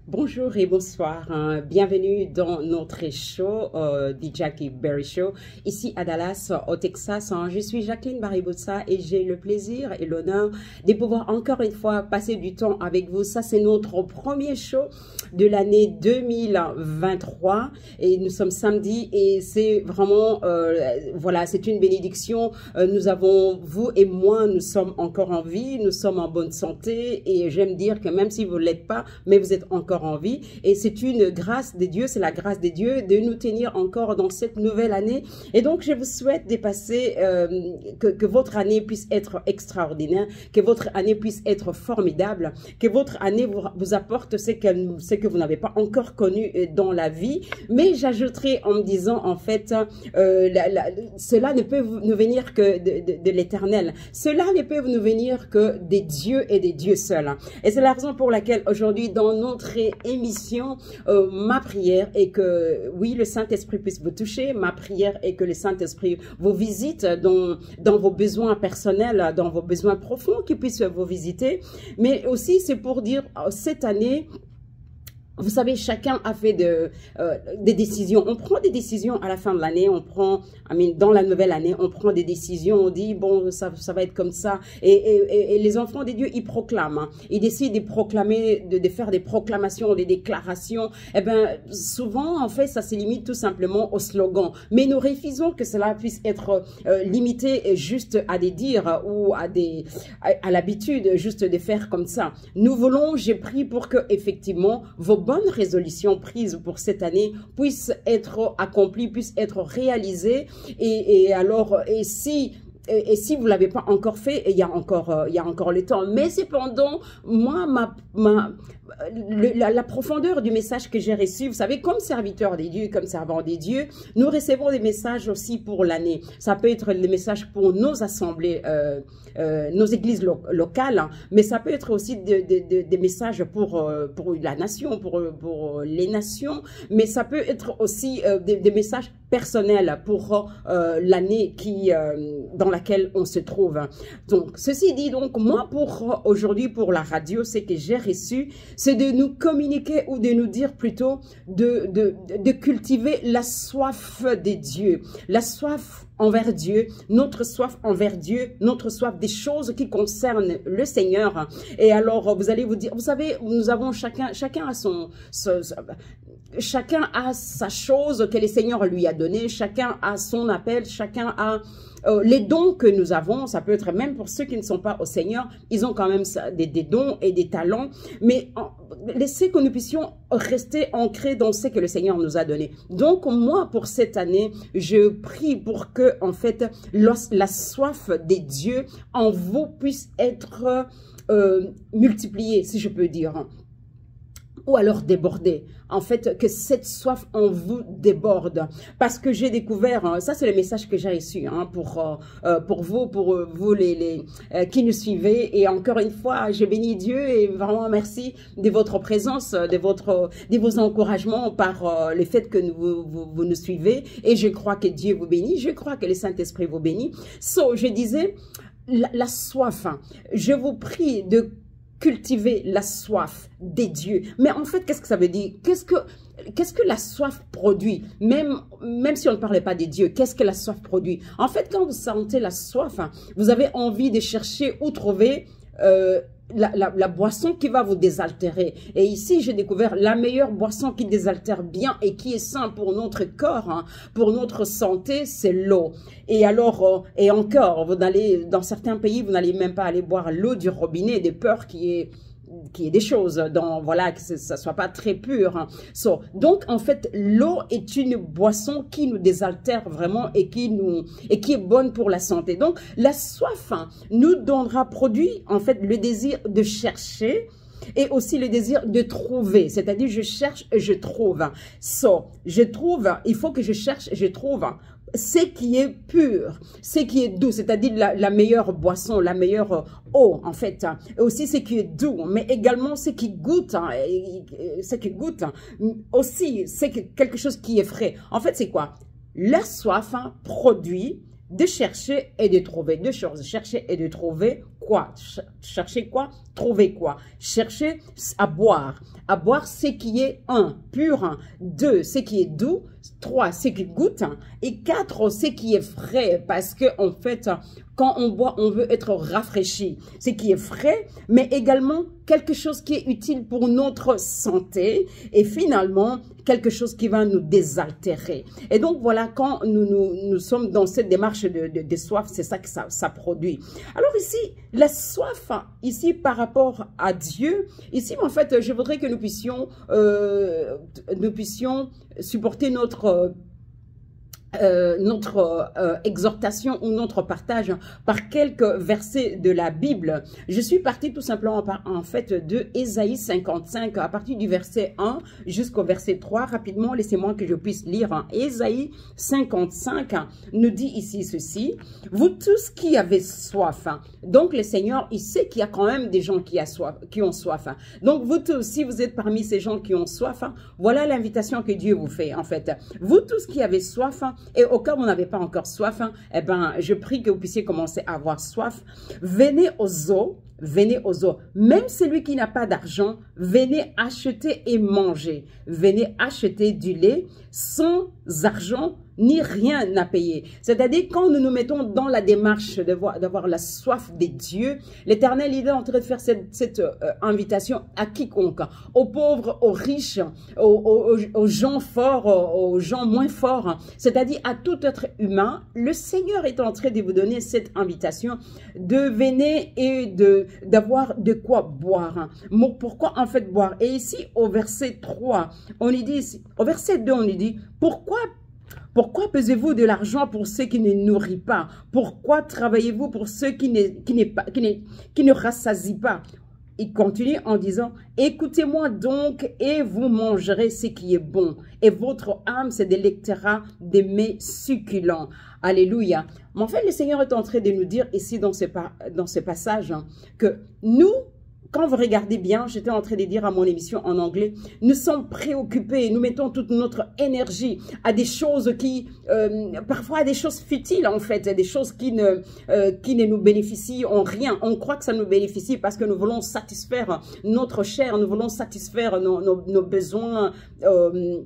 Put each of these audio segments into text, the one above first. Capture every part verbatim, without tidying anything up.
Bonjour et bonsoir, hein. Bienvenue dans notre show, euh, The Jackie Berry Show, ici à Dallas, au Texas. Hein. Je suis Jacqueline Barry-Botsa et j'ai le plaisir et l'honneur de pouvoir encore une fois passer du temps avec vous. Ça, c'est notre premier show de l'année deux mille vingt-trois et nous sommes samedi et c'est vraiment, euh, voilà, c'est une bénédiction. Euh, nous avons, vous et moi, nous sommes encore en vie, nous sommes en bonne santé et j'aime dire que même si vous ne l'êtes pas, mais vous êtes encore en vie et c'est une grâce de Dieu, c'est la grâce de Dieu de nous tenir encore dans cette nouvelle année. Et donc je vous souhaite de passer, euh, que, que votre année puisse être extraordinaire, que votre année puisse être formidable, que votre année vous, vous apporte ce que, ce que vous n'avez pas encore connu dans la vie. Mais j'ajouterai en me disant en fait, euh, la, la, cela ne peut nous venir que de, de, de l'éternel, cela ne peut nous venir que des dieux et des dieux seuls. Et c'est la raison pour laquelle aujourd'hui dans notre émission, euh, ma prière est que, oui, le Saint-Esprit puisse vous toucher. Ma prière est que le Saint-Esprit vous visite dans, dans vos besoins personnels, dans vos besoins profonds, qu'il puisse vous visiter. Mais aussi, c'est pour dire, cette année, vous savez, chacun a fait de, euh, des décisions. On prend des décisions à la fin de l'année. On prend, I mean, dans la nouvelle année, on prend des décisions. On dit, bon, ça, ça va être comme ça. Et, et, et les enfants de Dieu, ils proclament. Hein. Ils décident de proclamer, de, de faire des proclamations, des déclarations. Eh bien, souvent, en fait, ça se limite tout simplement au slogan. Mais nous refusons que cela puisse être euh, limité juste à des dires ou à des, à, à l'habitude juste de faire comme ça. Nous voulons, j'ai pris pour que, effectivement, vos bonnes résolutions prises pour cette année puissent être accomplies, puissent être réalisées. Et, et alors, et si... Et, et si vous l'avez pas encore fait, il y a encore, euh, il y a encore le temps. Mais cependant, moi, ma, ma, le, la, la profondeur du message que j'ai reçu, vous savez, comme serviteur des dieux, comme servant des dieux, nous recevons des messages aussi pour l'année. Ça peut être des messages pour nos assemblées, euh, euh, nos églises lo locales, hein, mais ça peut être aussi de, de, de, des messages pour, euh, pour la nation, pour, pour les nations, mais ça peut être aussi euh, des, des messages personnels pour euh, l'année qui euh, dans laquelle on se trouve. Donc, ceci dit, donc, moi, pour aujourd'hui, pour la radio, c'est que j'ai reçu, c'est de nous communiquer ou de nous dire plutôt de, de, de cultiver la soif des dieux, la soif envers Dieu, notre soif envers Dieu, notre soif des choses qui concernent le Seigneur. Et alors, vous allez vous dire, vous savez, nous avons chacun, chacun a son, son, son chacun a sa chose que le Seigneur lui a donnée, chacun a son appel, chacun a euh, les dons que nous avons. Ça peut être même pour ceux qui ne sont pas au Seigneur, ils ont quand même ça, des, des dons et des talents, mais en, laissez que nous puissions rester ancrés dans ce que le Seigneur nous a donné. Donc moi, pour cette année, je prie pour que, en fait, la, la soif des dieux en vous puisse être euh, multipliée, si je peux dire, ou alors déborder. En fait, que cette soif en vous déborde. Parce que j'ai découvert, hein, ça c'est le message que j'ai reçu hein, pour, euh, pour vous, pour euh, vous les, les euh, qui nous suivez. Et encore une fois, je bénis Dieu et vraiment merci de votre présence, de, votre, de vos encouragements par euh, le fait que nous, vous, vous nous suivez. Et je crois que Dieu vous bénit, je crois que le Saint-Esprit vous bénit. So, je disais, la, la soif, hein, je vous prie de cultiver la soif des dieux. Mais en fait, qu'est-ce que ça veut dire? Qu'est-ce que, qu'est-ce que la soif produit? Même, même si on ne parlait pas des dieux, qu'est-ce que la soif produit? En fait, quand vous sentez la soif, hein, vous avez envie de chercher où trouver euh, la, la, la boisson qui va vous désaltérer. Et ici, j'ai découvert la meilleure boisson qui désaltère bien et qui est sain pour notre corps, hein, pour notre santé, c'est l'eau. Et alors, euh, et encore, vous n'allez, dans certains pays, vous n'allez même pas aller boire l'eau du robinet, de peur qui est qui est des choses, dans, voilà, que ça soit pas très pur. Hein. So, donc, en fait, l'eau est une boisson qui nous désaltère vraiment et qui nous, et qui est bonne pour la santé. Donc, la soif hein, nous donnera produit, en fait, le désir de chercher et aussi le désir de trouver. C'est-à-dire, je cherche et je trouve. So, je trouve, il faut que je cherche et je trouve ce qui est pur, ce qui est doux, c'est-à-dire la, la meilleure boisson, la meilleure eau, en fait, hein, et aussi ce qui est doux, mais également ce qui goûte, hein, et, et, ce qui goûte, hein, aussi, c'est quelque chose qui est frais. En fait, c'est quoi? La soif hein, produit de chercher et de trouver. Deux choses, chercher et de trouver quoi? Chercher quoi? Trouver quoi? Chercher à boire. À boire ce qui est un, pur, deux, ce qui est doux, trois, ce qui goûte, et quatre, ce qui est frais, parce que en fait, quand on boit, on veut être rafraîchi, ce qui est frais, mais également quelque chose qui est utile pour notre santé, et finalement, quelque chose qui va nous désaltérer. Et donc, voilà, quand nous, nous, nous sommes dans cette démarche de, de, de soif, c'est ça que ça, ça produit. Alors ici, la soif, ici, par rapport à Dieu, ici, en fait, je voudrais que nous puissions, euh, nous puissions supporter notre... Euh, notre euh, exhortation ou notre partage par quelques versets de la Bible. Je suis partie tout simplement par, en fait de Ésaïe cinquante-cinq à partir du verset un jusqu'au verset trois. Rapidement, laissez-moi que je puisse lire. Hein. Ésaïe cinquante-cinq nous dit ici ceci: vous tous qui avez soif. Hein. Donc le Seigneur, il sait qu'il y a quand même des gens qui, a soif, qui ont soif. Hein. Donc vous tous, si vous êtes parmi ces gens qui ont soif, hein, voilà l'invitation que Dieu vous fait en fait. Vous tous qui avez soif, hein, et au cas où vous n'avez pas encore soif, hein, eh ben, je prie que vous puissiez commencer à avoir soif. Venez aux eaux, venez aux eaux. Même celui qui n'a pas d'argent, venez acheter et manger. Venez acheter du lait sans argent ni rien à payer. C'est-à-dire, quand nous nous mettons dans la démarche d'avoir la soif des dieux, l'Éternel, il est en train de faire cette, cette euh, invitation à quiconque, aux pauvres, aux riches, aux, aux, aux gens forts, aux gens moins forts, c'est-à-dire à tout être humain. Le Seigneur est en train de vous donner cette invitation de venir et de d'avoir de quoi boire. Pourquoi en fait boire? Et ici, au verset trois, on y dit, au verset deux, on y dit, pourquoi Pourquoi pesez-vous de l'argent pour ceux qui ne nourrissent pas? Pourquoi travaillez-vous pour ceux qui ne, qui ne, qui ne, qui ne rassasient pas? Il continue en disant, écoutez-moi donc et vous mangerez ce qui est bon. Et votre âme se délectera de mes succulents. Alléluia. Mais en fait, le Seigneur est en train de nous dire ici dans ce, dans ce passage hein, que nous, quand vous regardez bien, j'étais en train de dire à mon émission en anglais, nous sommes préoccupés, nous mettons toute notre énergie à des choses qui, euh, parfois à des choses futiles en fait, des choses qui ne, euh, qui ne nous bénéficient en rien. On croit que ça nous bénéficie parce que nous voulons satisfaire notre chair, nous voulons satisfaire nos, nos, nos besoins euh,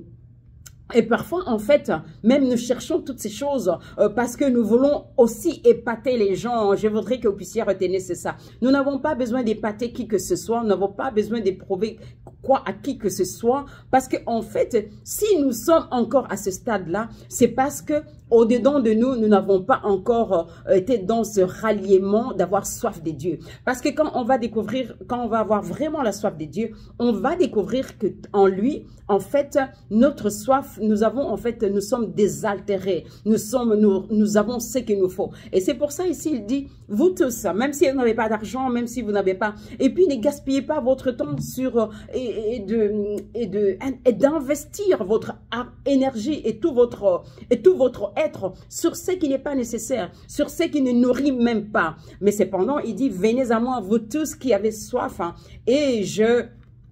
et parfois, en fait, même nous cherchons toutes ces choses euh, parce que nous voulons aussi épater les gens. Je voudrais que vous puissiez retenir, c'est ça. Nous n'avons pas besoin d'épater qui que ce soit. Nous n'avons pas besoin d'éprouver quoi à qui que ce soit. Parce que en fait, si nous sommes encore à ce stade-là, c'est parce que au-dedans de nous, nous n'avons pas encore euh, été dans ce ralliement d'avoir soif des dieux. Parce que quand on va découvrir, quand on va avoir vraiment la soif des dieux, on va découvrir que en lui, en fait, notre soif, nous avons en fait, nous sommes désaltérés. Nous sommes, nous, nous avons ce qu'il nous faut. Et c'est pour ça ici, il dit, vous tous, même si vous n'avez pas d'argent, même si vous n'avez pas, et puis ne gaspillez pas votre temps sur et, et de et de et d'investir votre énergie et tout votre et tout votre être sur ce qui n'est pas nécessaire, sur ce qui ne nourrit même pas. Mais cependant, il dit, venez à moi, vous tous qui avez soif, hein, et je...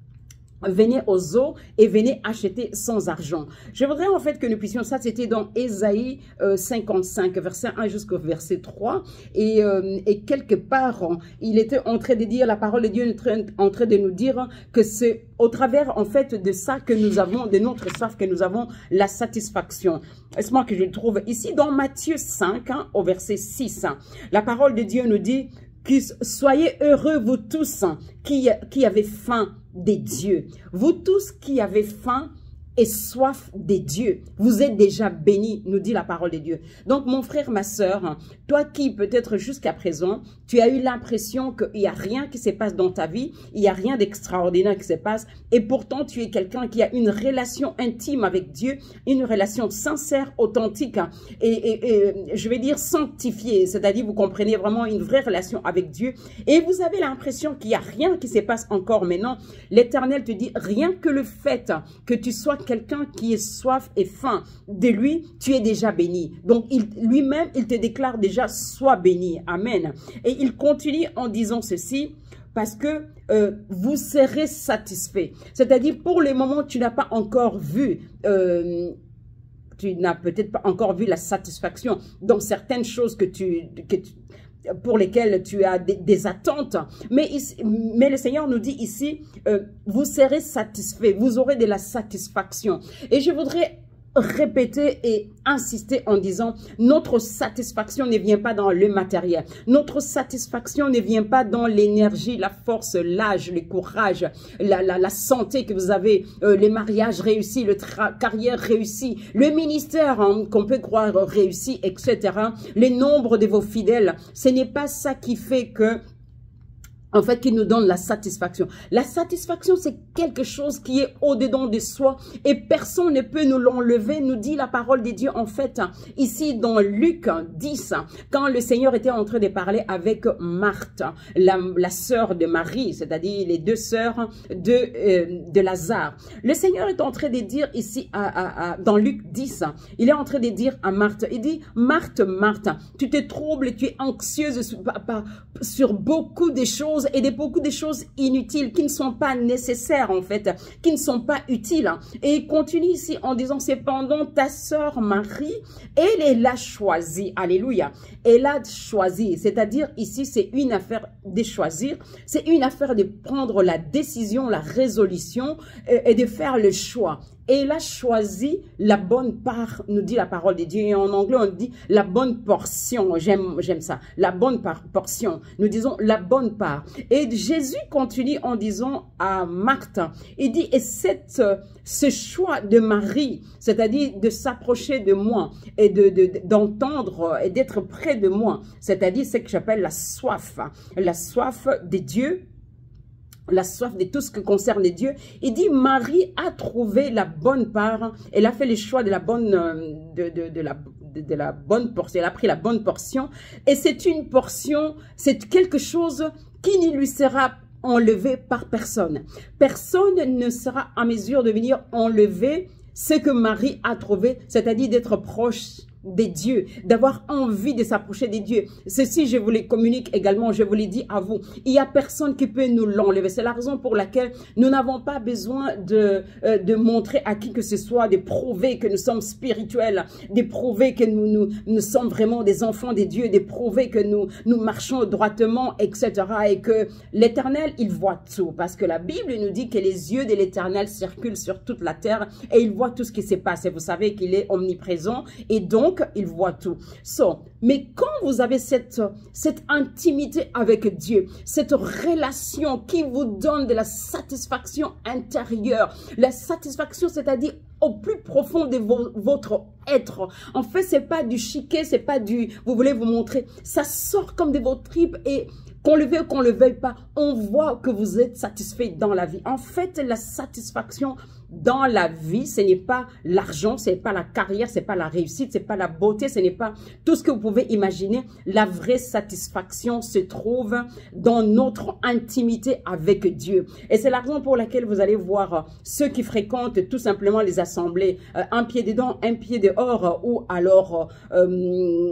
venez aux eaux et venez acheter sans argent. Je voudrais en fait que nous puissions, ça c'était dans Ésaïe euh, cinquante-cinq, verset un jusqu'au verset trois. Et, euh, et quelque part, il était en train de dire, la parole de Dieu est en train de nous dire que c'est au travers en fait de ça que nous avons, de notre soif, que nous avons la satisfaction. C'est moi que je le trouve ici dans Matthieu cinq, hein, au verset six. Hein. La parole de Dieu nous dit que soyez heureux vous tous hein, qui, qui avez faim des dieux. Vous tous qui avez faim et soif des dieux, vous êtes déjà bénis, nous dit la parole de Dieu. Donc mon frère, ma soeur, toi qui peut-être jusqu'à présent, tu as eu l'impression qu'il n'y a rien qui se passe dans ta vie, il n'y a rien d'extraordinaire qui se passe, et pourtant tu es quelqu'un qui a une relation intime avec Dieu, une relation sincère, authentique, et, et, et je vais dire sanctifiée, c'est-à-dire vous comprenez vraiment une vraie relation avec Dieu, et vous avez l'impression qu'il n'y a rien qui se passe encore maintenant. L'Éternel te dit, rien que le fait que tu sois quelqu'un qui est soif et faim de lui, tu es déjà béni. Donc, lui-même, il te déclare déjà, sois béni. Amen. Et il continue en disant ceci, parce que euh, vous serez satisfait. C'est-à-dire, pour le moment, tu n'as pas encore vu... Euh, tu n'as peut-être pas encore vu la satisfaction dans certaines choses que tu... Que tu pour lesquels tu as des, des attentes. Mais, ici, mais le Seigneur nous dit ici, euh, vous serez satisfaits, vous aurez de la satisfaction. Et je voudrais répéter et insister en disant notre satisfaction ne vient pas dans le matériel, notre satisfaction ne vient pas dans l'énergie, la force, l'âge, le courage, la, la, la santé que vous avez, euh, les mariages réussis, le carrière réussi, le ministère hein, qu'on peut croire réussi, et cetera. Le nombre de vos fidèles, ce n'est pas ça qui fait que en fait, qui nous donne la satisfaction. La satisfaction, c'est quelque chose qui est au-dedans de soi et personne ne peut nous l'enlever, nous dit la parole de Dieu. En fait, ici dans Luc dix, quand le Seigneur était en train de parler avec Marthe, la, la sœur de Marie, c'est-à-dire les deux sœurs de, euh, de Lazare. Le Seigneur est en train de dire ici, à, à, à, dans Luc dix, il est en train de dire à Marthe, il dit, Marthe, Marthe, tu te troubles, tu es anxieuse sur, sur beaucoup de choses, et de beaucoup de choses inutiles qui ne sont pas nécessaires en fait, qui ne sont pas utiles. Et il continue ici en disant, cependant ta sœur Marie, elle, elle a choisi, alléluia, elle a choisi, c'est-à-dire ici c'est une affaire de choisir, c'est une affaire de prendre la décision, la résolution et, et de faire le choix. Et elle a choisi la bonne part, nous dit la parole de Dieu. Et en anglais, on dit la bonne portion. J'aime j'aime ça. La bonne part, portion. Nous disons la bonne part. Et Jésus continue en disant à Marthe, il dit, et cette, ce choix de Marie, c'est-à-dire de s'approcher de moi et de, de, d'entendre et d'être près de moi, c'est-à-dire ce que j'appelle la soif, la soif de Dieu, la soif de tout ce qui concerne Dieu. Il dit, Marie a trouvé la bonne part, elle a fait le choix de la bonne, de, de, de la, de, de la bonne portion, elle a pris la bonne portion, et c'est une portion, c'est quelque chose qui ne lui sera enlevé par personne. Personne ne sera en mesure de venir enlever ce que Marie a trouvé, c'est-à-dire d'être proche des dieux, d'avoir envie de s'approcher des dieux. Ceci, je vous les communique également, je vous l'ai dit à vous. Il n'y a personne qui peut nous l'enlever. C'est la raison pour laquelle nous n'avons pas besoin de, euh, de montrer à qui que ce soit, de prouver que nous sommes spirituels, de prouver que nous, nous, nous sommes vraiment des enfants des dieux, de prouver que nous, nous marchons droitement, et cetera. Et que l'Éternel, il voit tout. Parce que la Bible nous dit que les yeux de l'Éternel circulent sur toute la terre et il voit tout ce qui se passe. Et vous savez qu'il est omniprésent et donc il voit tout. So, mais quand vous avez cette, cette intimité avec Dieu, cette relation qui vous donne de la satisfaction intérieure, la satisfaction, c'est-à-dire au plus profond de vo votre être. En fait, c'est pas du chiquet, c'est pas du, vous voulez vous montrer. Ça sort comme de vos tripes et qu'on le veuille ou qu'on le veuille pas, on voit que vous êtes satisfait dans la vie. En fait, la satisfaction dans la vie, ce n'est pas l'argent, ce n'est pas la carrière, ce n'est pas la réussite, ce n'est pas la beauté, ce n'est pas tout ce que vous pouvez imaginer. La vraie satisfaction se trouve dans notre intimité avec Dieu. Et c'est la raison pour laquelle vous allez voir ceux qui fréquentent tout simplement les assemblées, euh, un pied dedans, un pied dehors, ou alors... Euh,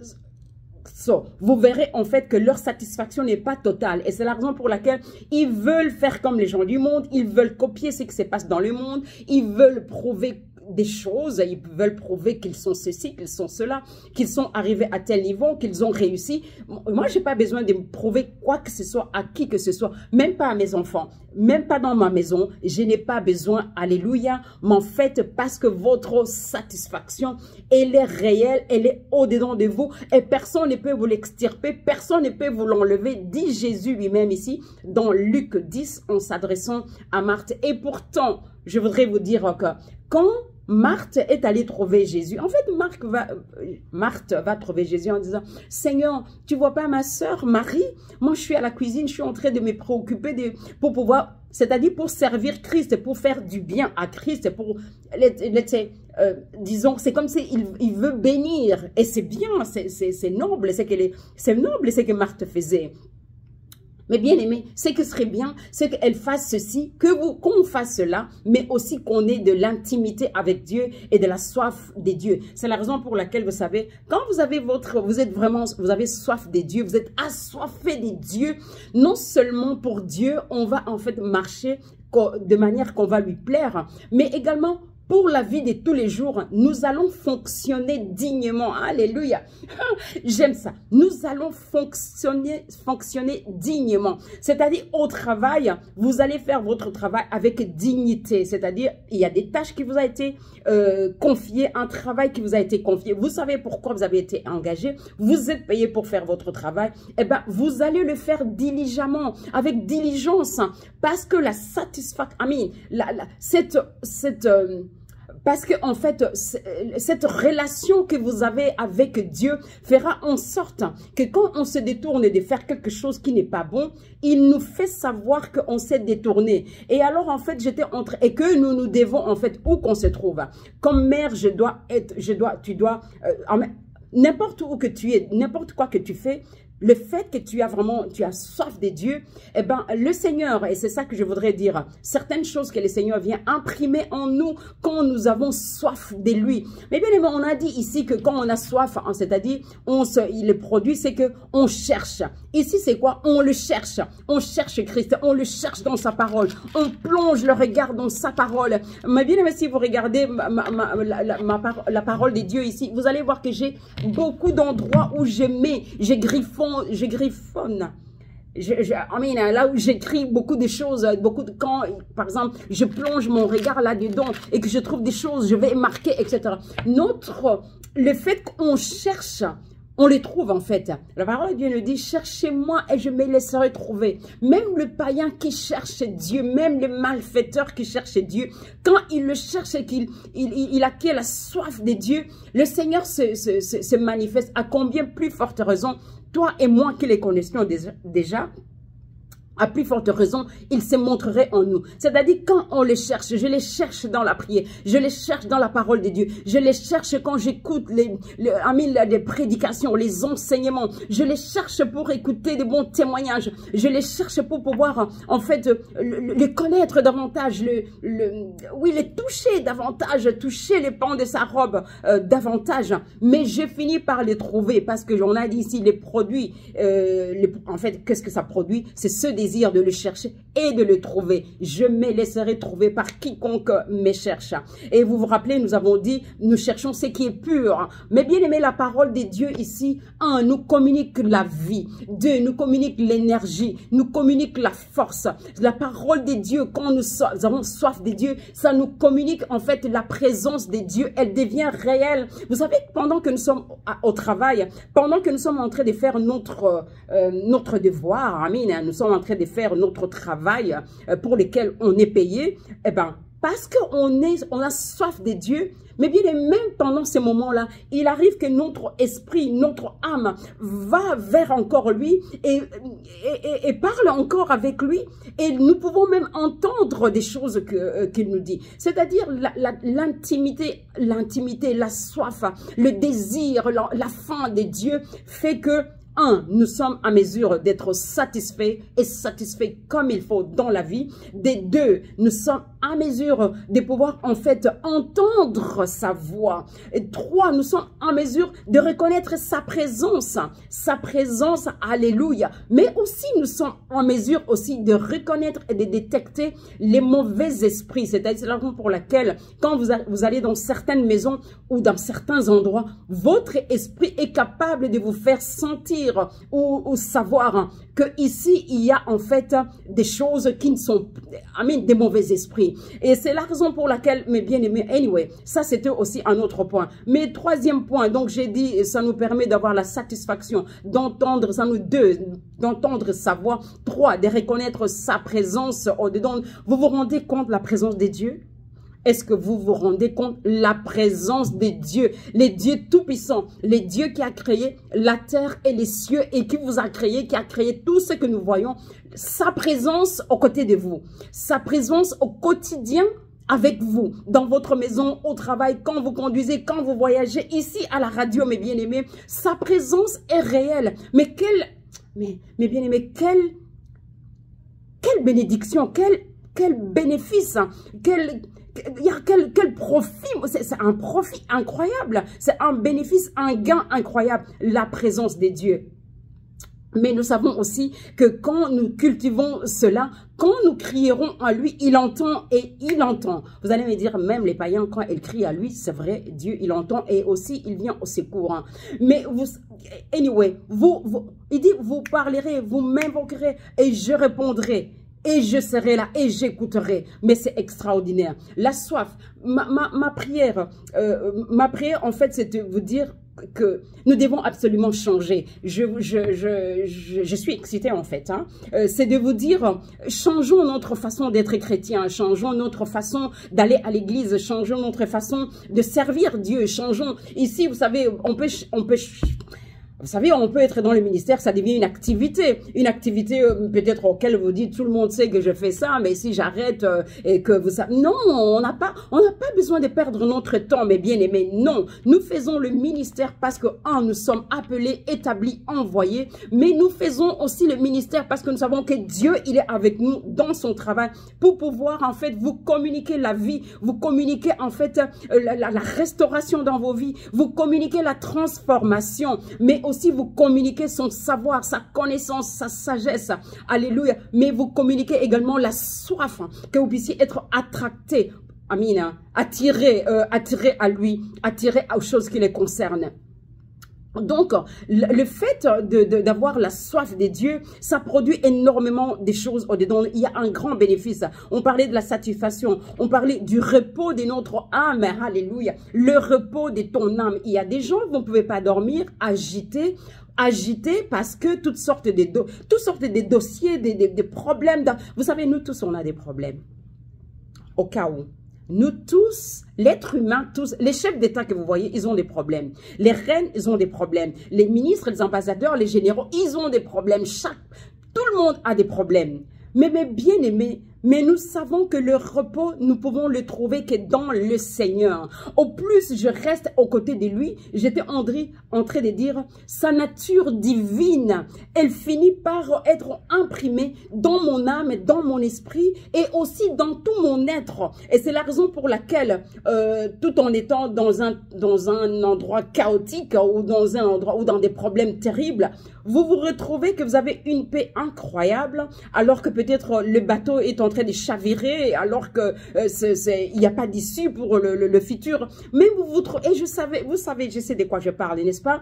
So, vous verrez en fait que leur satisfaction n'est pas totale et c'est la raison pour laquelle ils veulent faire comme les gens du monde, ils veulent copier ce qui se passe dans le monde, ils veulent prouver des choses, ils veulent prouver qu'ils sont ceci, qu'ils sont cela, qu'ils sont arrivés à tel niveau, qu'ils ont réussi. Moi, j'ai pas besoin de me prouver quoi que ce soit à qui que ce soit, même pas à mes enfants, même pas dans ma maison. Je n'ai pas besoin, alléluia, mais en fait, parce que votre satisfaction, elle est réelle, elle est au-dedans de vous et personne ne peut vous l'extirper, personne ne peut vous l'enlever, dit Jésus lui-même ici, dans Luc dix, en s'adressant à Marthe. Et pourtant, je voudrais vous dire que quand Marthe est allée trouver Jésus. En fait, Marthe va, Marthe va trouver Jésus en disant, « Seigneur, tu vois pas ma sœur Marie? Moi, je suis à la cuisine, je suis en train de me préoccuper de, pour pouvoir, c'est-à-dire pour servir Christ, pour faire du bien à Christ, pour, euh, disons, c'est comme s'il il veut bénir. Et c'est bien, c'est noble, c'est qu'elle est, c'est noble, c'est que Marthe faisait. Mais bien aimé, ce que serait bien, c'est qu'elle fasse ceci, que vous, qu'on fasse cela, mais aussi qu'on ait de l'intimité avec Dieu et de la soif des dieux. C'est la raison pour laquelle, vous savez, quand vous avez votre, vous êtes vraiment, vous avez soif des dieux, vous êtes assoiffé des dieux, non seulement pour Dieu, on va en fait marcher de manière qu'on va lui plaire, mais également pour la vie de tous les jours, nous allons fonctionner dignement. Alléluia. J'aime ça. Nous allons fonctionner, fonctionner dignement. C'est-à-dire au travail, vous allez faire votre travail avec dignité. C'est-à-dire, il y a des tâches qui vous ont été euh, confiées, un travail qui vous a été confié. Vous savez pourquoi vous avez été engagé. Vous êtes payé pour faire votre travail. Eh bien, vous allez le faire diligemment, avec diligence. Parce que la satisfaction, I mean, la, la, cette... cette euh, Parce que en fait, cette relation que vous avez avec Dieu fera en sorte que quand on se détourne de faire quelque chose qui n'est pas bon, il nous fait savoir qu'on s'est détourné. Et alors en fait, j'étais entre et que nous nous devons en fait où qu'on se trouve. Comme mère, je dois être, je dois, tu dois, euh, n'importe où que tu es, n'importe quoi que tu fais. Le fait que tu as vraiment, tu as soif de Dieu, eh ben, le Seigneur, et c'est ça que je voudrais dire, certaines choses que le Seigneur vient imprimer en nous quand nous avons soif de lui. Mais bien évidemment, on a dit ici que quand on a soif, c'est-à-dire, on se, il le produit, c'est que on cherche. Ici, c'est quoi? On le cherche. On cherche Christ, on le cherche dans sa parole. On plonge le regard dans sa parole. Mais bien évidemment, si vous regardez ma, ma, ma, la, la, ma, la parole de Dieu ici, vous allez voir que j'ai beaucoup d'endroits où je mets, je griffonne, je griffonne. Je, je, I mean, là où j'écris beaucoup de choses, beaucoup de quand, par exemple, je plonge mon regard là-dedans et que je trouve des choses, je vais marquer, et cetera. Notre, le fait qu'on cherche, on les trouve en fait. La parole de Dieu nous dit, cherchez-moi et je me laisserai trouver. Même le païen qui cherche Dieu, même le malfaiteur qui cherche Dieu, quand il le cherche et qu'il il, il, il acquiert la soif de Dieu, le Seigneur se, se, se, se manifeste. À combien plus forte raison, toi et moi qui les connaissions déjà, à plus forte raison, il se montrerait en nous. C'est-à-dire, quand on les cherche, je les cherche dans la prière, je les cherche dans la parole de Dieu, je les cherche quand j'écoute les, les, les prédications, les enseignements, je les cherche pour écouter des bons témoignages, je les cherche pour pouvoir, en fait, le, les connaître davantage, le, le, oui, les toucher davantage, toucher les pans de sa robe euh, davantage. Mais je finis par les trouver parce que on a dit ici, les produits, euh, les, en fait, qu'est-ce que ça produit? C'est ce désir de le chercher et de le trouver. Je me laisserai trouver par quiconque me cherche. Et vous vous rappelez, nous avons dit, nous cherchons ce qui est pur. Mais bien aimé, la parole de Dieu ici, un, nous communique la vie. Deux, nous communique l'énergie, nous communique la force. La parole de Dieu, quand nous, so nous avons soif de Dieu, ça nous communique en fait la présence de Dieu. Elle devient réelle. Vous savez, pendant que nous sommes au travail, pendant que nous sommes en train de faire notre, euh, notre devoir, amen, nous sommes en train de faire notre travail pour lequel on est payé, eh ben, parce qu'on est, on a soif de Dieu, mais bien même pendant ces moments-là, il arrive que notre esprit, notre âme va vers encore lui et, et, et, et parle encore avec lui et nous pouvons même entendre des choses que, euh, qu'il nous dit. C'est-à-dire l'intimité, l'intimité, la soif, le désir, la, la faim de Dieu fait que un, nous sommes à mesure d'être satisfaits et satisfaits comme il faut dans la vie. Des deux, nous sommes à mesure de pouvoir en fait entendre sa voix. Et trois, nous sommes en mesure de reconnaître sa présence. Sa présence, alléluia. Mais aussi, nous sommes en mesure aussi de reconnaître et de détecter les mauvais esprits. C'est-à-dire la raison pour laquelle quand vous, vous allez dans certaines maisons ou dans certains endroits, votre esprit est capable de vous faire sentir Ou, ou savoir que ici il y a en fait des choses qui ne sont, I mean, des mauvais esprits. Et c'est la raison pour laquelle, mes bien-aimés, anyway, ça c'était aussi un autre point. Mais troisième point, donc j'ai dit, ça nous permet d'avoir la satisfaction, d'entendre, ça nous deux, d'entendre sa voix. Trois, de reconnaître sa présence au-dedans. Vous vous rendez compte de la présence de Dieu? Est-ce que vous vous rendez compte la présence de Dieu, les dieux tout-puissants, les dieux qui a créé la terre et les cieux et qui vous a créé, qui a créé tout ce que nous voyons, sa présence aux côtés de vous, sa présence au quotidien avec vous, dans votre maison, au travail, quand vous conduisez, quand vous voyagez, ici à la radio, mes bien-aimés, sa présence est réelle. Mais quelle, mais, mes bien-aimés, quelle, quelle bénédiction, quel, quel bénéfice, quel... Il y a quel, quel profit, c'est un profit incroyable, c'est un bénéfice, un gain incroyable, la présence de Dieu. Mais nous savons aussi que quand nous cultivons cela, quand nous crierons à lui, il entend et il entend. Vous allez me dire, même les païens, quand ils crient à lui, c'est vrai, Dieu, il entend et aussi, il vient au secours. Hein. Mais vous, anyway, vous, vous, il dit, vous parlerez, vous m'invoquerez et je répondrai. Et je serai là et j'écouterai. Mais c'est extraordinaire. La soif, ma, ma, ma prière, euh, ma prière, en fait, c'est de vous dire que nous devons absolument changer. Je, je, je, je, je suis excitée en fait. Hein. Euh, c'est de vous dire, changeons notre façon d'être chrétien, changeons notre façon d'aller à l'église, changeons notre façon de servir Dieu, changeons. Ici, vous savez, on peut... On peut Vous savez, on peut être dans le ministère, ça devient une activité. Une activité euh, peut-être auquel vous dites, tout le monde sait que je fais ça, mais si j'arrête euh, et que vous savez... Non, on n'a pas, on n'a pas besoin de perdre notre temps, mes bien-aimés. Non, nous faisons le ministère parce que, un, nous sommes appelés, établis, envoyés, mais nous faisons aussi le ministère parce que nous savons que Dieu, il est avec nous dans son travail pour pouvoir, en fait, vous communiquer la vie, vous communiquer, en fait, euh, la, la, la restauration dans vos vies, vous communiquer la transformation, mais aussi vous communiquez son savoir, sa connaissance, sa sagesse, alléluia, mais vous communiquez également la soif, que vous puissiez être attracté, amina, attiré, euh, attiré à lui, attiré aux choses qui les concernent. Donc, le fait d'avoir la soif de Dieu, ça produit énormément de choses au-dedans. Il y a un grand bénéfice. On parlait de la satisfaction. On parlait du repos de notre âme. Alléluia. Le repos de ton âme. Il y a des gens, vous ne pouvez pas dormir, agités, agités parce que toutes sortes de, do toutes sortes de dossiers, des de, de problèmes. De, vous savez, nous tous, on a des problèmes. Au cas où. Nous tous, l'être humain, tous, les chefs d'État que vous voyez, ils ont des problèmes. Les reines, ils ont des problèmes. Les ministres, les ambassadeurs, les généraux, ils ont des problèmes. Chaque, tout le monde a des problèmes. Mais mes bien-aimés, mais nous savons que le repos, nous pouvons le trouver que dans le Seigneur. Au plus je reste aux côtés de lui, j'étais en train de dire, sa nature divine, elle finit par être imprimée dans mon âme, dans mon esprit et aussi dans tout mon être. Et c'est la raison pour laquelle, euh, tout en étant dans un, dans un endroit chaotique ou dans un endroit ou dans des problèmes terribles, vous vous retrouvez que vous avez une paix incroyable alors que peut-être le bateau est en train de chavirer alors que euh, c'est, c'est, il n'y a pas d'issue pour le, le, le futur. Mais vous vous trouvez, et je savais, vous savez, je sais de quoi je parle, n'est-ce pas?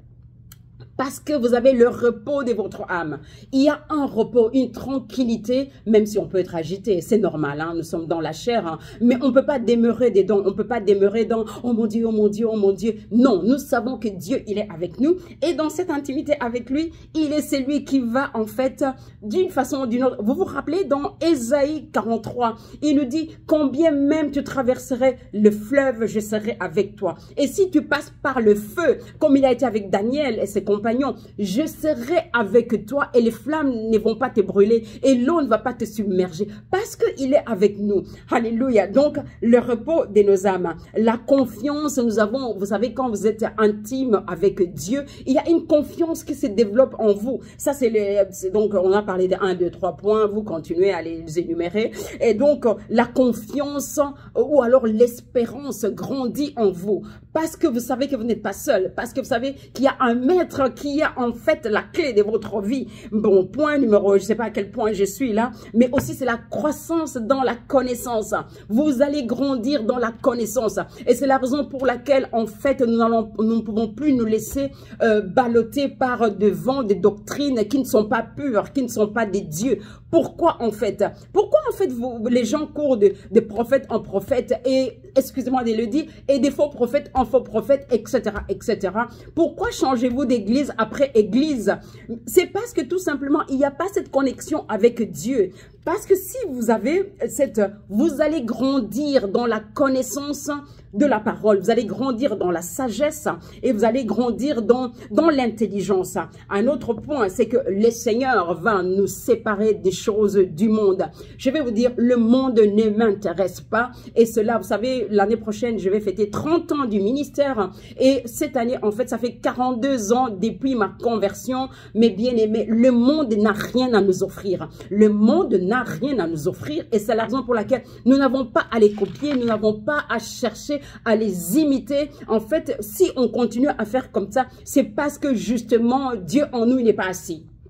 Parce que vous avez le repos de votre âme. Il y a un repos, une tranquillité, même si on peut être agité, c'est normal, hein, nous sommes dans la chair, hein, mais on ne peut pas demeurer dedans, on ne peut pas demeurer dans « Oh mon Dieu, oh mon Dieu, oh mon Dieu ». Non, nous savons que Dieu, il est avec nous et dans cette intimité avec lui, il est celui qui va en fait d'une façon ou d'une autre. Vous vous rappelez dans Ésaïe quarante-trois, il nous dit « Combien même tu traverserais le fleuve, je serai avec toi. Et si tu passes par le feu, comme il a été avec Daniel et ses compagnons, je serai avec toi et les flammes ne vont pas te brûler et l'eau ne va pas te submerger parce qu'il est avec nous. Alléluia. Donc, le repos de nos âmes, la confiance, nous avons, vous savez, quand vous êtes intime avec Dieu, il y a une confiance qui se développe en vous. Ça, c'est les, donc, on a parlé de un, deux, trois points, vous continuez à les énumérer. Et donc, la confiance ou alors l'espérance grandit en vous parce que vous savez que vous n'êtes pas seul, parce que vous savez qu'il y a un maître qui a en fait la clé de votre vie. Bon, point numéro, je ne sais pas à quel point je suis là, mais aussi c'est la croissance dans la connaissance. Vous allez grandir dans la connaissance. Et c'est la raison pour laquelle en fait nous, allons, nous ne pouvons plus nous laisser euh, balloter par de vents, des doctrines qui ne sont pas pures, qui ne sont pas des dieux. Pourquoi en fait? Pourquoi en fait vous, les gens courent de, de prophète en prophète et, excusez-moi de le dire, et des faux prophètes en faux prophètes, et cetera, et cetera. Pourquoi changez-vous d'église après église? C'est parce que tout simplement, il n'y a pas cette connexion avec Dieu. Parce que si vous avez cette, vous allez grandir dans la connaissance de la parole, vous allez grandir dans la sagesse et vous allez grandir dans, dans l'intelligence. Un autre point, c'est que le Seigneur va nous séparer des choses du monde. Je vais vous dire, le monde ne m'intéresse pas et cela, vous savez, l'année prochaine, je vais fêter trente ans du ministère et cette année, en fait, ça fait quarante-deux ans depuis ma conversion. Mes bien-aimés, le monde n'a rien à nous offrir. Le monde n'a rien à nous offrir et c'est la raison pour laquelle nous n'avons pas à les copier, nous n'avons pas à chercher à les imiter. En fait, si on continue à faire comme ça, c'est parce que justement Dieu en nous n'est pas assis.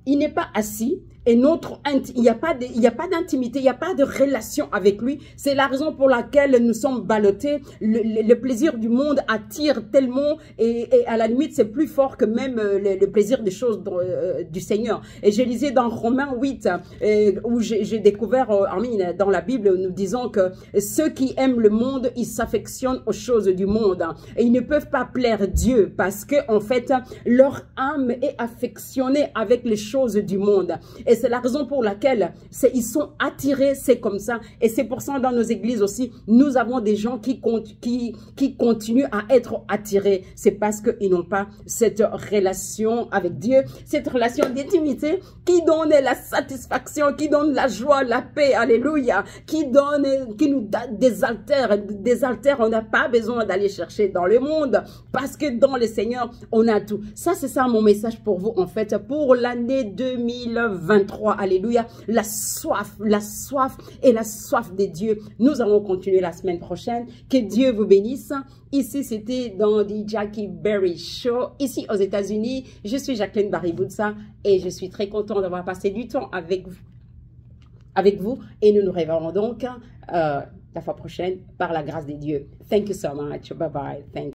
il n'est pas assis. Et notre, il n'y a pas de, il n'y a pas d'intimité, il n'y a pas de relation avec lui. C'est la raison pour laquelle nous sommes ballottés. Le, le, le plaisir du monde attire tellement et, et à la limite, c'est plus fort que même le, le plaisir des choses de, euh, du Seigneur. Et je lisais dans Romains huit, euh, où j'ai découvert, euh, dans la Bible, nous disons que ceux qui aiment le monde, ils s'affectionnent aux choses du monde. Et ils ne peuvent pas plaire Dieu parce que, en fait, leur âme est affectionnée avec les choses du monde. Et c'est la raison pour laquelle ils sont attirés, c'est comme ça. Et c'est pour ça dans nos églises aussi, nous avons des gens qui, qui, qui continuent à être attirés. C'est parce qu'ils n'ont pas cette relation avec Dieu, cette relation d'intimité qui donne la satisfaction, qui donne la joie, la paix, alléluia, qui donne, qui nous donne des altères. Des altères, on n'a pas besoin d'aller chercher dans le monde parce que dans le Seigneur, on a tout. Ça, c'est ça mon message pour vous, en fait, pour l'année deux mille vingt-trois. Alléluia, la soif, la soif et la soif de Dieu. Nous allons continuer la semaine prochaine. Que Dieu vous bénisse. Ici, c'était dans The Jackie Berry Show, ici aux États-Unis. Je suis Jacqueline Barry-Boutsa et je suis très content d'avoir passé du temps avec vous. Avec vous et nous nous reverrons donc euh, la fois prochaine par la grâce de Dieu. Thank you so much. Bye bye. Thank you.